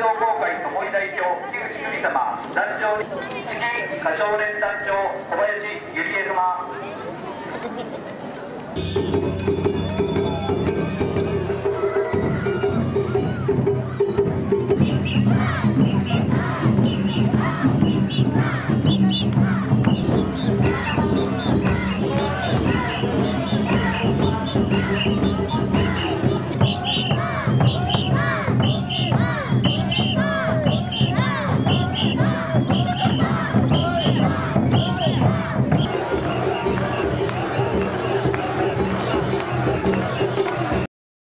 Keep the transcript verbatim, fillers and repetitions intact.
同好会ともい代表木内久美様、団長に歌唱連団長小林ゆりえ様。